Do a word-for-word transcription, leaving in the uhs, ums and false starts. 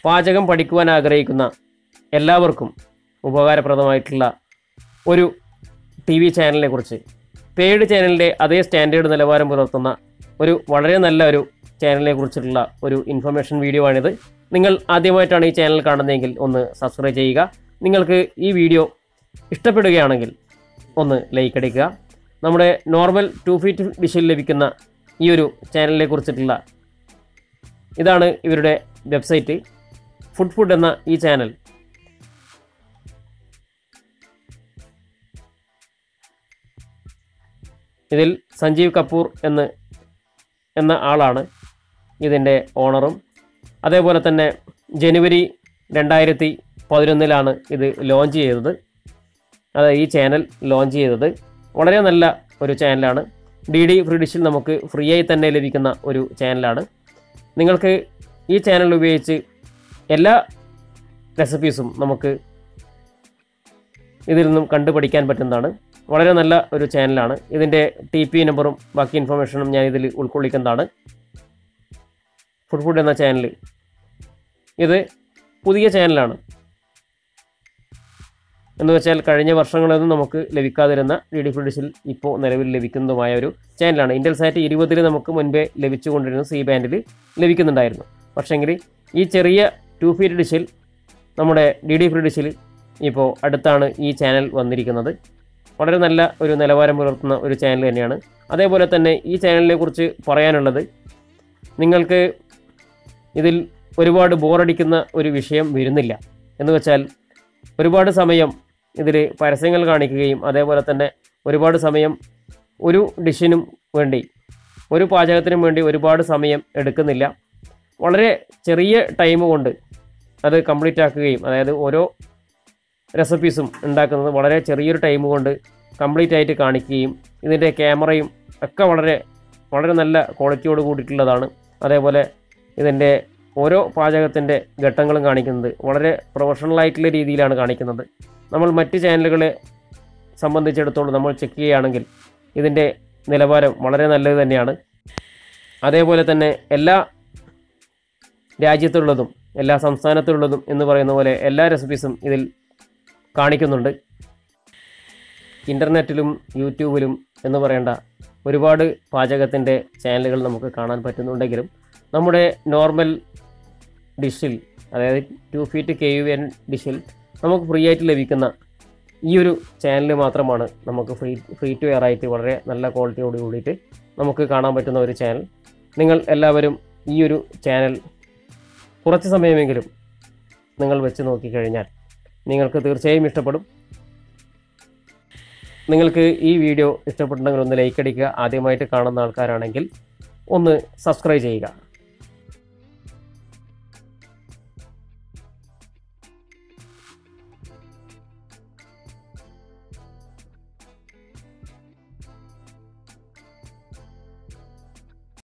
പാചകം പഠിക്കുവാൻ ആഗ്രഹിക്കുന്ന എല്ലാവർക്കും ഉപകാരപ്രദമായിട്ടുള്ള ഒരു ടി വി ചാനലിനെ കുറിച്ച്, പെയ്ഡ് ചാനലിൻ്റെ അതേ സ്റ്റാൻഡേർഡ് നിലവാരം പുലർത്തുന്ന ഒരു വളരെ നല്ല ഒരു ചാനലിനെ കുറിച്ചിട്ടുള്ള ഒരു ഇൻഫർമേഷൻ വീഡിയോ ആണിത്. നിങ്ങൾ ആദ്യമായിട്ടാണ് ഈ ചാനൽ കാണുന്നതെങ്കിൽ ഒന്ന് സബ്സ്ക്രൈബ് ചെയ്യുക. നിങ്ങൾക്ക് ഈ വീഡിയോ ഇഷ്ടപ്പെടുകയാണെങ്കിൽ ഒന്ന് ലൈക്ക് അടിക്കുക. നമ്മുടെ നോർമൽ ടു ഫീറ്റ് ഡിഷിൽ ലഭിക്കുന്ന ഈ ഒരു ചാനലിനെ കുറിച്ചിട്ടുള്ള ഇതാണ് ഇവരുടെ വെബ്സൈറ്റ്. ഫുഡ് ഫുഡ് എന്ന ഈ ചാനൽ ഇതിൽ സഞ്ജീവ് കപൂർ എന്ന് എന്ന ആളാണ് ഇതിൻ്റെ ഓണറും. അതേപോലെ തന്നെ ജനുവരി രണ്ടായിരത്തി പതിനൊന്നിലാണ് ഇത് ലോഞ്ച് ചെയ്തത്. അത് ഈ ചാനൽ ലോഞ്ച് ചെയ്തത് വളരെ നല്ല ഒരു ചാനലാണ്. ഡി ഡി ഫ്രീ ഡിഷിൽ നമുക്ക് ഫ്രീ ആയി തന്നെ ലഭിക്കുന്ന ഒരു ചാനലാണ്. നിങ്ങൾക്ക് ഈ ചാനൽ ഉപയോഗിച്ച് എല്ലാ റെസിപ്പീസും നമുക്ക് ഇതിൽ നിന്നും കണ്ടുപഠിക്കാൻ പറ്റുന്നതാണ്. വളരെ നല്ല ഒരു ചാനലാണ്. ഇതിൻ്റെ ടി പി നമ്പറും ബാക്കി ഇൻഫർമേഷനും ഞാൻ ഇതിൽ ഉൾക്കൊള്ളിക്കുന്നതാണ്. ഫുഡ് ഫുഡ് എന്ന ചാനൽ ഇത് പുതിയ ചാനലാണ്. എന്ന് വെച്ചാൽ കഴിഞ്ഞ വർഷങ്ങളൊന്നും നമുക്ക് ലഭിക്കാതിരുന്ന ഡി ഡി ഫ്രീ ഡിഷിൽ ഇപ്പോൾ നിലവിൽ ലഭിക്കുന്നതുമായ ഒരു ചാനലാണ്. ഇൻ്റൽസാറ്റ് ഇരുപതിൽ നമുക്ക് മുൻപേ ലഭിച്ചുകൊണ്ടിരുന്ന സി ബാൻഡിൽ ലഭിക്കുന്നുണ്ടായിരുന്നു. പക്ഷേങ്കിൽ ഈ ചെറിയ ടു ഫീറ്റ് ഡിഷിൽ നമ്മുടെ ഡി ഡി ഫ്രീ ഡിഷിൽ ഇപ്പോൾ അടുത്താണ് ഈ ചാനൽ വന്നിരിക്കുന്നത്. വളരെ നല്ല ഒരു നിലവാരം പുലർത്തുന്ന ഒരു ചാനൽ തന്നെയാണ്. അതേപോലെ തന്നെ ഈ ചാനലിനെ കുറിച്ച് പറയാനുള്ളത്, നിങ്ങൾക്ക് ഇതിൽ ഒരുപാട് ബോറടിക്കുന്ന ഒരു വിഷയം വരുന്നില്ല. എന്ന് വെച്ചാൽ ഒരുപാട് സമയം ഇതിൽ പരസ്യങ്ങൾ കാണിക്കുകയും അതേപോലെ തന്നെ ഒരുപാട് സമയം ഒരു ഡിഷിനും വേണ്ടി, ഒരു പാചകത്തിനും വേണ്ടി ഒരുപാട് സമയം എടുക്കുന്നില്ല. വളരെ ചെറിയ ടൈം കൊണ്ട് അത് കംപ്ലീറ്റ് ആക്കുകയും, അതായത് ഓരോ റെസിപ്പീസും ഉണ്ടാക്കുന്നത് വളരെ ചെറിയൊരു ടൈം കൊണ്ട് കംപ്ലീറ്റ് ആയിട്ട് കാണിക്കുകയും, ഇതിൻ്റെ ക്യാമറയും ഒക്കെ വളരെ വളരെ നല്ല ക്വാളിറ്റിയോട് കൂടിയിട്ടുള്ളതാണ്. അതേപോലെ ഇതിൻ്റെ ഓരോ പാചകത്തിൻ്റെ ഘട്ടങ്ങളും കാണിക്കുന്നത് വളരെ പ്രൊഫഷണലായിട്ടുള്ള രീതിയിലാണ് കാണിക്കുന്നത്. നമ്മൾ മറ്റ് ചാനലുകളെ സംബന്ധിച്ചിടത്തോളം നമ്മൾ ചെക്ക് ചെയ്യുകയാണെങ്കിൽ ഇതിൻ്റെ നിലവാരം വളരെ നല്ലത് തന്നെയാണ്. അതേപോലെ തന്നെ എല്ലാ രാജ്യത്തുള്ളതും എല്ലാ സംസ്ഥാനത്തുള്ളതും എന്ന് പറയുന്ന പോലെ എല്ലാ റെസിപ്പീസും ഇതിൽ കാണിക്കുന്നുണ്ട്. ഇൻ്റർനെറ്റിലും യൂട്യൂബിലും എന്ന് പറയേണ്ട ഒരുപാട് പാചകത്തിൻ്റെ ചാനലുകൾ നമുക്ക് കാണാൻ പറ്റുന്നുണ്ടെങ്കിലും നമ്മുടെ നോർമൽ ഡിഷിൽ, അതായത് two feet K U N ഡിഷിൽ നമുക്ക് ഫ്രീ ആയിട്ട് ലഭിക്കുന്ന ഈ ഒരു ചാനൽ മാത്രമാണ് നമുക്ക് ഫ്രീ ഫ്രീ ടു എയർ ആയിട്ട് വളരെ നല്ല ക്വാളിറ്റിയോട് കൂടിയിട്ട് നമുക്ക് കാണാൻ പറ്റുന്ന ഒരു ചാനൽ. നിങ്ങൾ എല്ലാവരും ഈ ഒരു ചാനൽ കുറച്ച് സമയമെങ്കിലും നിങ്ങൾ വെച്ച് നോക്കിക്കഴിഞ്ഞാൽ നിങ്ങൾക്ക് തീർച്ചയായും ഇഷ്ടപ്പെടും. നിങ്ങൾക്ക് ഈ വീഡിയോ ഇഷ്ടപ്പെട്ടുണ്ടെങ്കിൽ ഒന്ന് ലൈക്ക് അടിക്കുക. ആദ്യമായിട്ട് കാണുന്ന ആൾക്കാരാണെങ്കിൽ ഒന്ന് സബ്സ്ക്രൈബ് ചെയ്യുക.